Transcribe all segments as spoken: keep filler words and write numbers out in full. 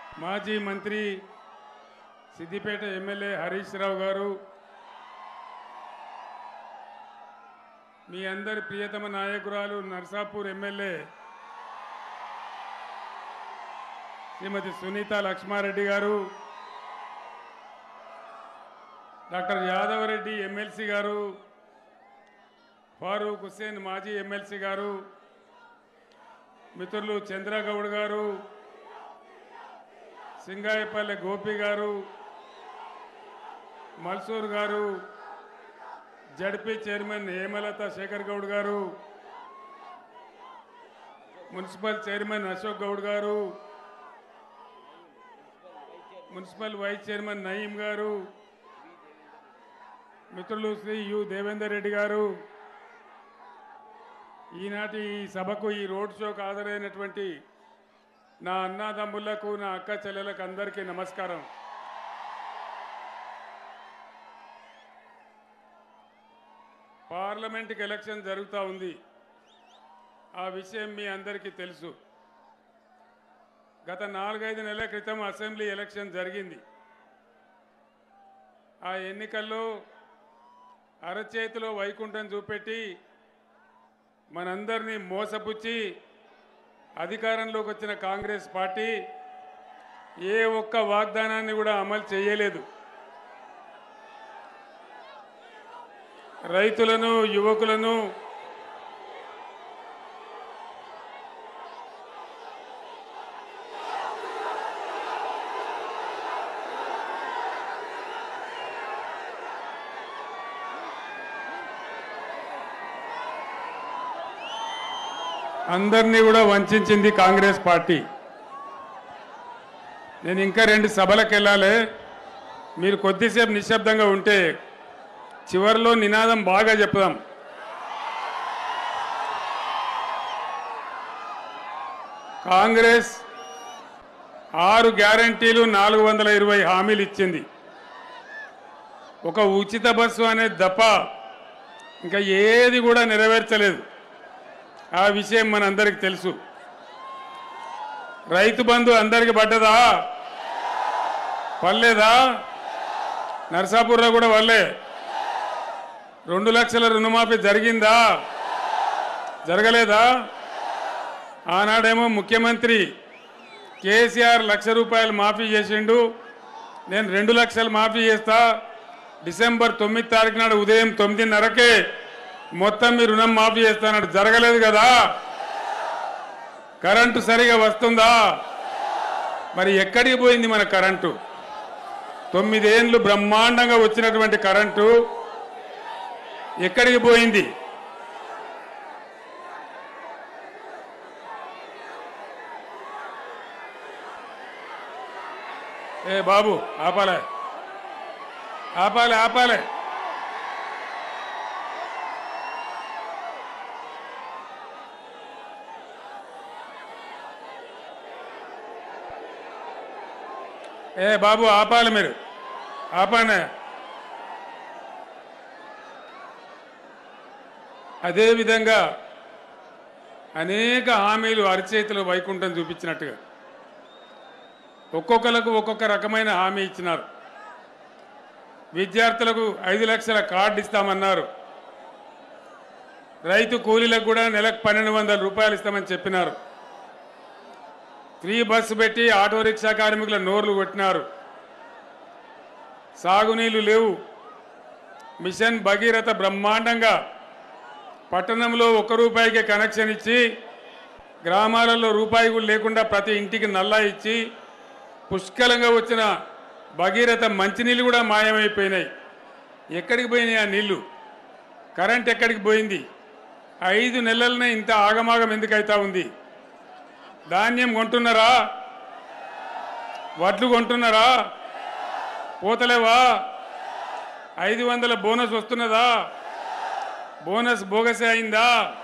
మాజీ మంత్రి సిద్దిపేట ఎమ్మెల్యే హరీష్ రావు గారు, మీ అందరి ప్రియతమ నాయకురాలు Narsapur MLA Shrimati Sunitha Laxma Reddy garu, doctor Yadava Reddy MLC గారు, ఫారూక్ హుస్సేన్ మాజీ ఎమ్మెల్సీ గారు, మిత్రులు చంద్రగౌడ్ గారు, సింగాయపల్లె Gopi garu, Malsur garu, ZP chairman Hemalatha Shekar Goud garu, municipal chairman Ashok Goud garu, municipal vice chairman Nayeem గారు, మిత్రులు శ్రీ యు దేవేందర్ రెడ్డి గారు, ఈనాటి ఈ సభకు ఈ రోడ్ షోకు హాజరైనటువంటి నా అన్నదమ్ములకు, నా అక్క చెల్లెలకు అందరికీ నమస్కారం. పార్లమెంట్కి ఎలక్షన్ జరుగుతూ ఉంది. ఆ విషయం మీ అందరికీ తెలుసు. గత నాలుగైదు నెలల క్రితం అసెంబ్లీ ఎలక్షన్ జరిగింది. ఆ ఎన్నికల్లో అరచేతిలో వైకుంఠం చూపెట్టి మనందరినీ మోసపుచ్చి అధికారంలోకి వచ్చిన కాంగ్రెస్ పార్టీ ఏ ఒక్క వాగ్దానాన్ని కూడా అమలు చేయలేదు. రైతులను, యువకులను అందరినీ కూడా వంచింది కాంగ్రెస్ పార్టీ. నేను ఇంకా రెండు సభలకు వెళ్ళాలి. మీరు కొద్దిసేపు నిశ్శబ్దంగా ఉంటే చివరిలో నినాదం బాగా చెప్దాం. కాంగ్రెస్ ఆరు గ్యారంటీలు, నాలుగు వందల ఇరవై హామీలు ఇచ్చింది. ఒక ఉచిత బస్సు అనేది తప్ప ఇంకా ఏది కూడా నెరవేర్చలేదు. ఆ విషయం మనందరికీ తెలుసు. రైతు బంధు అందరికి పడ్డదా? పర్లేదా? నర్సాపూర్లో కూడా వల్లే. రెండు లక్షల రుణమాఫీ జరిగిందా? జరగలేదా? ఆనాడేమో ముఖ్యమంత్రి కేసీఆర్ లక్ష రూపాయలు మాఫీ చేసిండు. నేను రెండు లక్షలు మాఫీ చేస్తా, డిసెంబర్ తొమ్మిది తారీఖు నాడు ఉదయం తొమ్మిదిన్నరకే మొత్తం మీ రుణం మాఫీ చేస్తానట్టు జరగలేదు కదా? కరెంటు సరిగా వస్తుందా? మరి ఎక్కడికి పోయింది మన కరెంటు? తొమ్మిదేళ్ళు బ్రహ్మాండంగా వచ్చినటువంటి కరెంటు ఎక్కడికి పోయింది? ఏ బాబు, ఆపాలే ఆపాలే ఆపాలే ఏ బాబు, ఆపాలి, మీరు ఆపానే. అదేవిధంగా అనేక హామీలు అరచేతిలో వైకుంఠం చూపించినట్టుగా ఒక్కొక్కరికి ఒక్కొక్క రకమైన హామీ ఇచ్చినారు. విద్యార్థులకు ఐదు లక్షల కార్డు ఇస్తామన్నారు. రైతు కూలీలకు కూడా నెలకు పన్నెండు వందల రూపాయలు ఇస్తామని చెప్పినారు. ఫ్రీ బస్సు పెట్టి ఆటో రిక్షా కార్మికుల నోర్లు కొట్టినారు. సాగునీళ్లు లేవు. మిషన్ భగీరథ బ్రహ్మాండంగా పట్టణంలో ఒక్క రూపాయికే కనెక్షన్ ఇచ్చి, గ్రామాలలో రూపాయి కూడా లేకుండా ప్రతి ఇంటికి నల్లా ఇచ్చి, పుష్కలంగా వచ్చిన భగీరథ మంచినీళ్ళు కూడా మాయమైపోయినాయి. ఎక్కడికి పోయినాయి ఆ నీళ్లు? కరెంట్ ఎక్కడికి పోయింది? ఐదు నెలలనే ఇంత ఆగమాగం ఎందుకైతా ఉంది? ధాన్యం కొంటున్నారా? వడ్లు కొంటున్నారా? పోతలేవా? ఐదు వందల బోనస్ వస్తున్నదా? బోనస్ బోగసే అయిందా?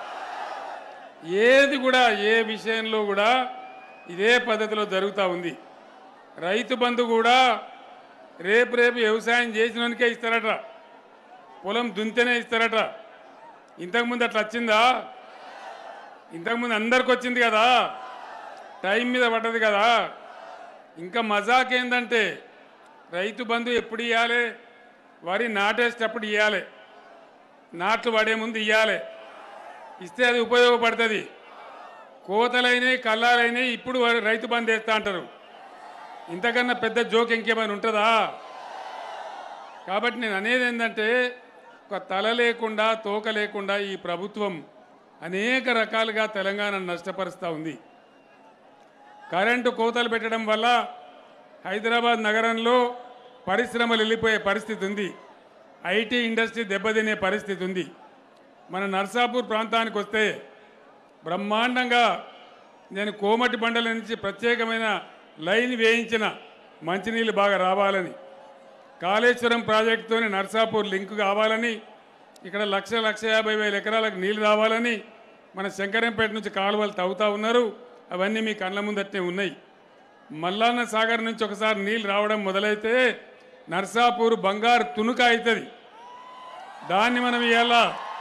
ఏది కూడా, ఏ విషయంలో కూడా ఇదే పద్ధతిలో జరుగుతూ ఉంది. రైతు బంధు కూడా రేపు రేపు వ్యవసాయం చేసినోనికే ఇస్తారట, పొలం దున్తేనే ఇస్తారట. ఇంతకుముందు అట్లా వచ్చిందా? ఇంతకుముందు అందరికి వచ్చింది కదా, టైం మీద పడ్డది కదా. ఇంకా మజాక్ ఏంటంటే రైతు బంధు ఎప్పుడు ఇవ్వాలి, వరి నాటేసేటప్పుడు ఇవ్వాలి, నాట్లు పడే ముందు ఇవ్వాలి, ఇస్తే అది ఉపయోగపడుతుంది. కోతలైనవి కల్లాలైనవి ఇప్పుడు రైతు బంధు వేస్తా అంటారు. ఇంతకన్నా పెద్ద జోక్ ఇంకేమైనా ఉంటుందా? కాబట్టి నేను అనేది ఏంటంటే ఒక తల లేకుండా తోక లేకుండా ఈ ప్రభుత్వం అనేక రకాలుగా తెలంగాణను నష్టపరుస్తూ ఉంది. కరెంటు కోతలు పెట్టడం వల్ల హైదరాబాద్ నగరంలో పరిశ్రమలు వెళ్ళిపోయే పరిస్థితి ఉంది. ఐటీ ఇండస్ట్రీ దెబ్బతినే పరిస్థితి ఉంది. మన నర్సాపూర్ ప్రాంతానికి వస్తే బ్రహ్మాండంగా నేను కోమటి బండల నుంచి ప్రత్యేకమైన లైన్ వేయించిన మంచినీళ్ళు బాగా రావాలని, కాళేశ్వరం ప్రాజెక్టుతోని నర్సాపూర్ లింక్ కావాలని, ఇక్కడ లక్ష లక్ష యాభై వేల ఎకరాలకు నీళ్ళు రావాలని మన శంకరంపేట నుంచి కాలువలు తవ్వుతూ ఉన్నారు. అవన్నీ మీ కళ్ళ ముందట్నే ఉన్నాయి. మల్లాన్న సాగర్ నుంచి ఒకసారి నీళ్ళు రావడం మొదలైతే నర్సాపూర్ బంగారు తునుక అవుతుంది. దాన్ని మనం ఇవాళ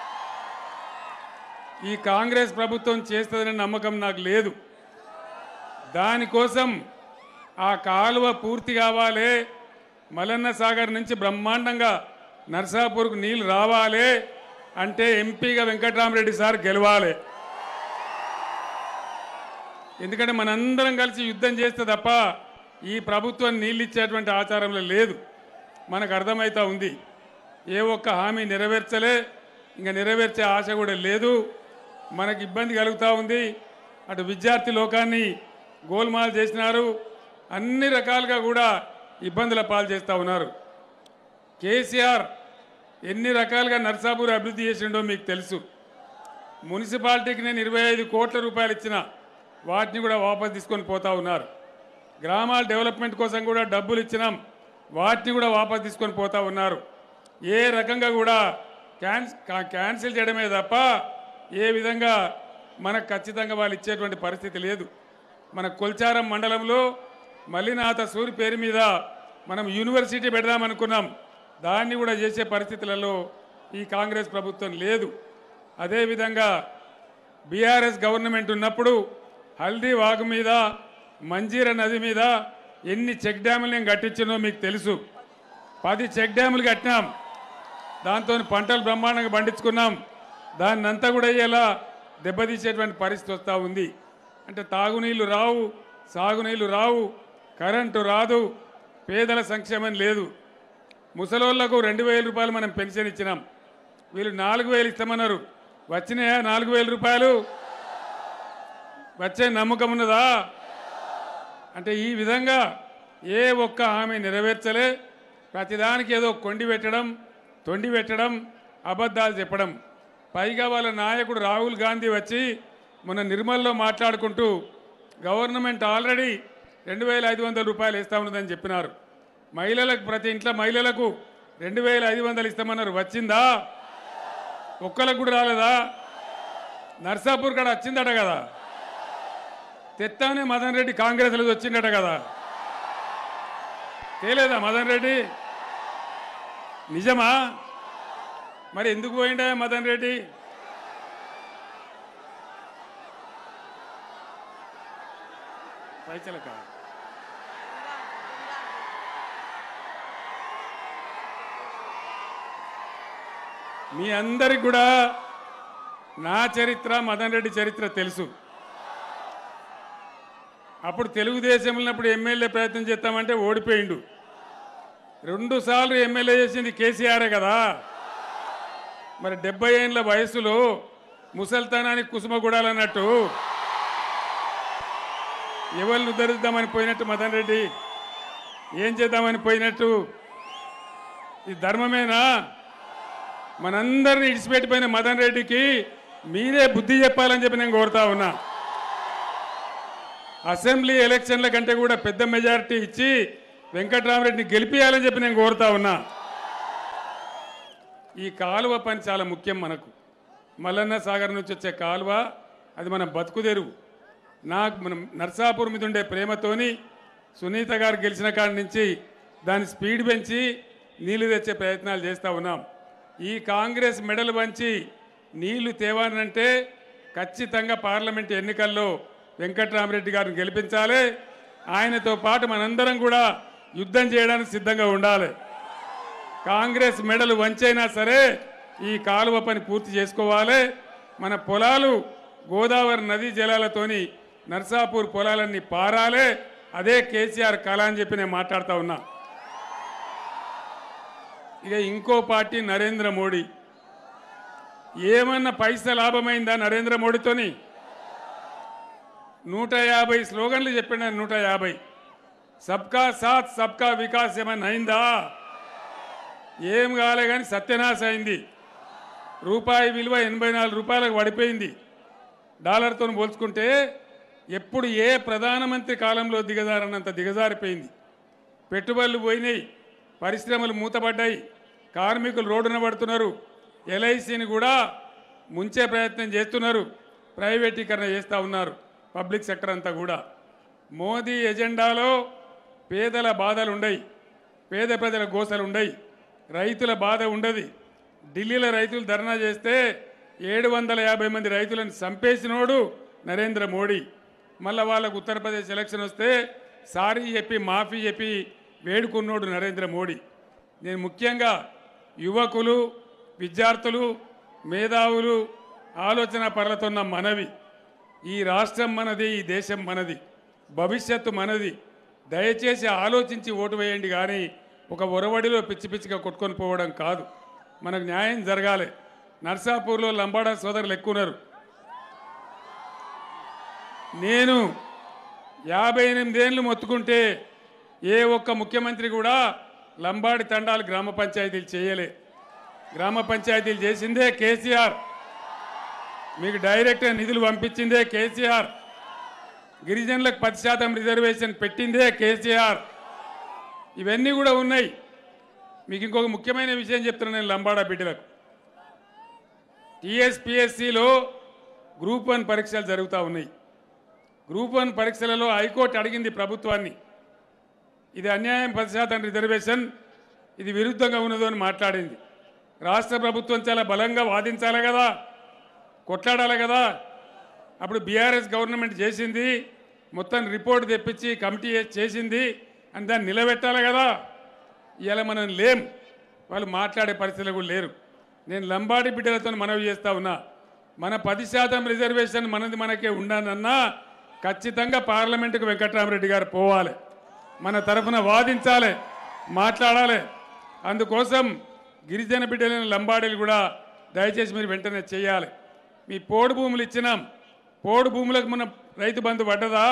ఈ కాంగ్రెస్ ప్రభుత్వం చేస్తుందనే నమ్మకం నాకు లేదు. దానికోసం ఆ కాలువ పూర్తి కావాలి, మల్లన్న సాగర్ నుంచి బ్రహ్మాండంగా నర్సాపూర్కు నీళ్ళు రావాలి అంటే ఎంపీగా వెంకట్రామరెడ్డి సార్ గెలవాలి. ఎందుకంటే మనందరం కలిసి యుద్ధం చేస్తే తప్ప ఈ ప్రభుత్వం నీళ్ళు ఇచ్చేటువంటి ఆచారంలో లేదు. మనకు అర్థమవుతా ఉంది. ఏ ఒక్క హామీ నెరవేర్చలే, ఇంకా నెరవేర్చే ఆశ కూడా లేదు. మనకు ఇబ్బంది కలుగుతూ ఉంది. అటు విద్యార్థి లోకాన్ని గోల్మాల్ చేసినారు, అన్ని రకాలుగా కూడా ఇబ్బందుల పాలు చేస్తూ ఉన్నారు. కేసీఆర్ ఎన్ని రకాలుగా నర్సాపూర్ అభివృద్ధి చేసిండో మీకు తెలుసు. మున్సిపాలిటీకి నేను ఇరవై ఐదు కోట్ల రూపాయలు ఇచ్చిన, వాటిని కూడా వాపసు తీసుకొని పోతా ఉన్నారు. గ్రామాల డెవలప్మెంట్ కోసం కూడా డబ్బులు ఇచ్చినాం, వాటిని కూడా వాపసు తీసుకొని పోతా ఉన్నారు. ఏ రకంగా కూడా క్యాన్స్ క్యాన్సిల్ చేయడమే తప్ప ఏ విధంగా మనకు ఖచ్చితంగా వాళ్ళు ఇచ్చేటువంటి పరిస్థితి లేదు. మన కొల్చారం మండలంలో మల్లినాథ సూరి పేరు మీద మనం యూనివర్సిటీ పెడదామనుకున్నాం, దాన్ని కూడా చేసే పరిస్థితులలో ఈ కాంగ్రెస్ ప్రభుత్వం లేదు. అదేవిధంగా బీఆర్ఎస్ గవర్నమెంట్ ఉన్నప్పుడు హల్దీ వాగు మీద, మంజీర నది మీద ఎన్ని చెక్ డ్యాములు నేను కట్టించినో మీకు తెలుసు. పది చెక్ డ్యాములు కట్టినాం, దాంతో పంటలు బ్రహ్మాండంగా పండించుకున్నాం. దాన్ని అంతా కూడా ఇలా దెబ్బతీసేటువంటి పరిస్థితి వస్తూ ఉంది. అంటే తాగునీళ్ళు రావు, సాగునీళ్ళు రావు, కరెంటు రాదు, పేదల సంక్షేమం లేదు. ముసలోళ్లకు రెండు వేల రూపాయలు మనం పెన్షన్ ఇచ్చినాం, వీళ్ళు నాలుగు వేలు ఇస్తామన్నారు. వచ్చినాయా నాలుగు వేల రూపాయలు? వచ్చే నమ్మకం ఉన్నదా? అంటే ఈ విధంగా ఏ ఒక్క హామీ నెరవేర్చలే. ప్రతిదానికి ఏదో కొండి పెట్టడం, తొండి పెట్టడం, అబద్ధాలు చెప్పడం. పైగా వాళ్ళ నాయకుడు రాహుల్ గాంధీ వచ్చి మొన్న నిర్మల్లో మాట్లాడుకుంటూ గవర్నమెంట్ ఆల్రెడీ రెండు వేల ఐదు వందల రూపాయలు ఇస్తా ఉన్నదని చెప్పినారు. మహిళలకు, ప్రతి ఇంట్లో మహిళలకు రెండు వేల ఐదు వందలు ఇస్తామన్నారు. వచ్చిందా? ఒక్కలకు కూడా రాలేదా? నర్సాపూర్ కాడ వచ్చిందట కదా, తెత్తానే మదన్ రెడ్డి కాంగ్రెస్లో వచ్చిందట కదా, తేలేదా మదన్ రెడ్డి? నిజమా? మరి ఎందుకు పోయిండా మదన్ రెడ్డి? పైచలక మీ అందరికి కూడా నా చరిత్ర, మదన్ రెడ్డి చరిత్ర తెలుసు. అప్పుడు తెలుగుదేశంలో ఉన్నప్పుడు ఎమ్మెల్యే ప్రయత్నం చేస్తామంటే ఓడిపోయిండు. రెండు సార్లు ఎమ్మెల్యే చేసింది కేసీఆరే కదా. మరి డెబ్బై ఏళ్ళ వయసులో ముసల్తనానికి కుసుమగూడాలన్నట్టు ఎవరిని ఉద్ధరిద్దామని పోయినట్టు మదన్ రెడ్డి ఏం చేద్దామని పోయినట్టు? ఇది ధర్మమేనా? మనందరినీ ఇడిచిపెట్టిపోయిన మదన్ రెడ్డికి మీరే బుద్ధి చెప్పాలని చెప్పి నేను కోరుతా ఉన్నా. అసెంబ్లీ ఎలక్షన్ల కంటే కూడా పెద్ద మెజారిటీ ఇచ్చి వెంకట్రామరెడ్డిని గెలిపియాలని చెప్పి నేను కోరుతా ఉన్నా. ఈ కాలువ పని చాలా ముఖ్యం మనకు. మల్లన్న సాగర్ నుంచి వచ్చే కాలువ అది మన బతుకుదెరువు. నాకు మనం నర్సాపూర్ మీద ఉండే ప్రేమతోని సునీత గారు గెలిచిన కాడి నుంచి దాని స్పీడ్ పెంచి నీళ్లు తెచ్చే ప్రయత్నాలు చేస్తూ ఉన్నాం. ఈ కాంగ్రెస్ మెడలు వంచి నీళ్లు తేవానంటే ఖచ్చితంగా పార్లమెంట్ ఎన్నికల్లో వెంకట్రామరెడ్డి గారిని గెలిపించాలి. ఆయనతో పాటు మనందరం కూడా యుద్ధం చేయడానికి సిద్ధంగా ఉండాలి. కాంగ్రెస్ మెడలు వంచైనా సరే ఈ కాలువ పని పూర్తి చేసుకోవాలి. మన పొలాలు గోదావరి నదీ జలాలతోని నర్సాపూర్ పొలాలన్నీ పారాలే. అదే కేసీఆర్ కళ అని చెప్పి నేను మాట్లాడుతూ ఉన్నా. ఇక ఇంకో పార్టీ నరేంద్ర మోడీ. ఏమన్నా పైసా లాభమైందా నరేంద్ర మోడీతోని? నూట యాభై స్లోగన్లు చెప్పిన నూట యాభై సబ్కా సాత్ సబ్కా వికాస్ ఏమన్నా అయిందా? ఏం కాలే కానీ సత్యనాశ అయింది. రూపాయి విలువ ఎనభై నాలుగు రూపాయలకు పడిపోయింది. డాలర్తో పోల్చుకుంటే ఎప్పుడు ఏ ప్రధానమంత్రి కాలంలో దిగజారన్నంత దిగజారిపోయింది. పెట్టుబడులు పోయినాయి, పరిశ్రమలు మూతపడ్డాయి, కార్మికులు రోడ్డున పడుతున్నారు, ఎల్ఐసిని కూడా ముంచే ప్రయత్నం చేస్తున్నారు, ప్రైవేటీకరణ చేస్తూ ఉన్నారు పబ్లిక్ సెక్టర్ అంతా కూడా. మోదీ ఎజెండాలో పేదల బాధలు ఉండయి, పేద ప్రజల గోసలు ఉండయి, రైతుల బాధ ఉండదు. ఢిల్లీలో రైతులు ధర్నా చేస్తే ఏడు వందల యాభై మంది రైతులను చంపేసినోడు నరేంద్ర మోడీ. మళ్ళీ వాళ్ళకు ఉత్తరప్రదేశ్ ఎలక్షన్ వస్తే సారీ చెప్పి మాఫీ చెప్పి వేడుకున్నోడు నరేంద్ర మోడీ. నేను ముఖ్యంగా యువకులు, విద్యార్థులు, మేధావులు, ఆలోచన పరులతోన్న మనవి, ఈ రాష్ట్రం మనది, ఈ దేశం మనది, భవిష్యత్తు మనది. దయచేసి ఆలోచించి ఓటు వేయండి, కానీ ఒక ఒరవడిలో పిచ్చి పిచ్చిగా కొట్టుకొని పోవడం కాదు. మనకు న్యాయం జరగాలి. నర్సాపూర్లో లంబాడా సోదరులు ఎక్కువ ఉన్నారు. నేను యాభై ఎనిమిదేళ్ళు మొత్తుకుంటే ఏ ఒక్క ముఖ్యమంత్రి కూడా లంబాడి తండాలు గ్రామ పంచాయతీలు చేయలే. గ్రామ పంచాయతీలు చేసిందే కేసీఆర్. మీకు డైరెక్ట్ నిధులు పంపించిందే కేసీఆర్. గిరిజనులకు పది శాతం రిజర్వేషన్ పెట్టిందే కేసీఆర్. ఇవన్నీ కూడా ఉన్నాయి. మీకు ఇంకొక ముఖ్యమైన విషయం చెప్తున్నాను నేను లంబాడా బిడ్డలకు. టీఎస్పీఎస్సీలో గ్రూప్ వన్ పరీక్షలు జరుగుతూ ఉన్నాయి. గ్రూప్ వన్ పరీక్షలలో హైకోర్టు అడిగింది ప్రభుత్వాన్ని, ఇది అన్యాయం, పది శాతం రిజర్వేషన్, ఇది విరుద్ధంగా ఉన్నదో అని మాట్లాడింది. రాష్ట్ర ప్రభుత్వం చాలా బలంగా వాదించాలి కదా, కొట్లాడాలి కదా. అప్పుడు బీఆర్ఎస్ గవర్నమెంట్ చేసింది, మొత్తం రిపోర్ట్ తెప్పించి కమిటీ చేసింది అని దాన్ని నిలబెట్టాలి కదా. ఇవాళ మనం లేం, వాళ్ళు మాట్లాడే పరిస్థితులు కూడా లేరు. నేను లంబాడి బిడ్డలతో మనవి చేస్తా ఉన్నా, మన పది శాతం రిజర్వేషన్ మనది మనకే ఉండాలన్నా ఖచ్చితంగా పార్లమెంటుకు వెంకట్రామరెడ్డి గారు పోవాలి, మన తరఫున వాదించాలి, మాట్లాడాలి. అందుకోసం గిరిజన బిడ్డలైన లంబాడీలు కూడా దయచేసి మీరు వెంటనే చేయాలి. మీ పోడు భూములు ఇచ్చినాం, పోడు భూములకు మన రైతు బంధు పడ్డదా?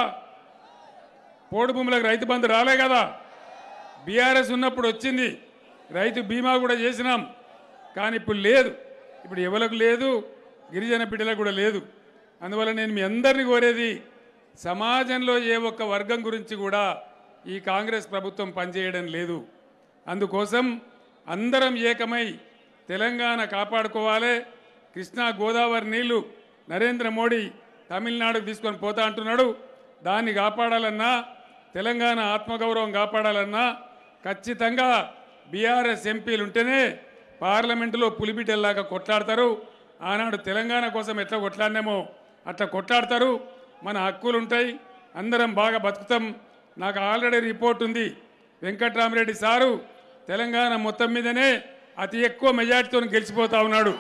పోడు భూములకు రైతు బంధు రాలే కదా. బీఆర్ఎస్ ఉన్నప్పుడు వచ్చింది, రైతు బీమా కూడా చేసినాం, కానీ ఇప్పుడు లేదు. ఇప్పుడు ఎవరికి లేదు, గిరిజన బిడ్డలకు కూడా లేదు. అందువల్ల నేను మీ అందరినీ కోరేది, సమాజంలో ఏ ఒక్క వర్గం గురించి కూడా ఈ కాంగ్రెస్ ప్రభుత్వం పనిచేయడం లేదు. అందుకోసం అందరం ఏకమై తెలంగాణ కాపాడుకోవాలి. కృష్ణా గోదావరి నీళ్లు నరేంద్ర మోడీ తమిళనాడుకు తీసుకొని పోతా అంటున్నాడు, దాన్ని కాపాడాలన్నా, తెలంగాణ ఆత్మగౌరవం కాపాడాలన్నా ఖచ్చితంగా బీఆర్ఎస్ ఎంపీలు ఉంటేనే పార్లమెంటులో పులిబిడ్డల్లాగా కొట్లాడతారు. ఆనాడు తెలంగాణ కోసం ఎట్లా కొట్లాడినామో అట్లా కొట్లాడతారు. మన హక్కులు ఉంటాయి, అందరం బాగా బతుకుతాం. నాకు ఆల్రెడీ రిపోర్ట్ ఉంది, వెంకట్రామరెడ్డి సారు తెలంగాణ మొత్తం మీదనే అతి ఎక్కువ మెజార్టీతో గెలిచిపోతా ఉన్నాడు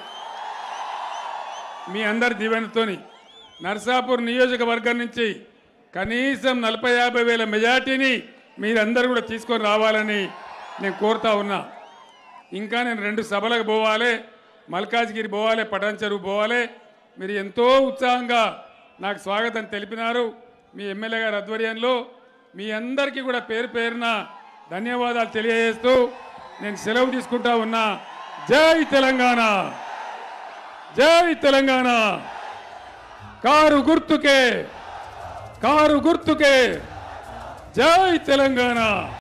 మీ అందరి దీవెనతోని. నర్సాపూర్ నియోజకవర్గం నుంచి కనీసం నలభై యాభై వేల మెజార్టీని మీరందరూ కూడా తీసుకొని రావాలని నేను కోరుతా ఉన్నా. ఇంకా నేను రెండు సభలకు పోవాలి, మల్కాజ్గిరి పోవాలి, పటాన్ చెరువు పోవాలి. మీరు ఎంతో ఉత్సాహంగా నాకు స్వాగతం తెలిపినారు మీ ఎమ్మెల్యే గారి ఆధ్వర్యంలో. మీ అందరికీ కూడా పేరు పేరున ధన్యవాదాలు తెలియజేస్తూ నేను సెలవు తీసుకుంటా ఉన్నా. జై తెలంగాణ, జై తెలంగాణ. కారు గుర్తుకే, కారు గుర్తుకే, జై తెలంగాణ.